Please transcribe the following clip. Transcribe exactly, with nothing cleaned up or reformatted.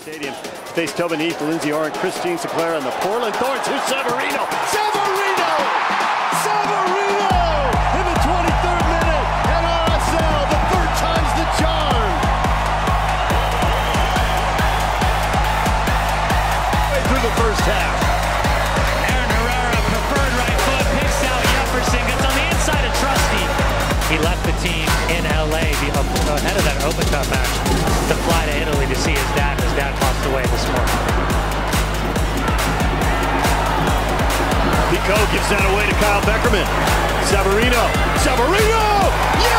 Stadium. Face Tobin Heath, Lindsay Orr, Christine Sinclair, and the Portland Thorns. Here's Savarino. Savarino! Savarino! In the twenty-third minute, and R S L, the third time's the charm. Way through the first half. Aaron Herrera, preferred right foot, picks out Jefferson, gets on the inside of Trusty. He left the team in L A ahead of that Open Cup match to fly to Italy to see his dad. His dad passed away this morning. Pico gives that away to Kyle Beckerman. Savarino. Savarino! Yeah!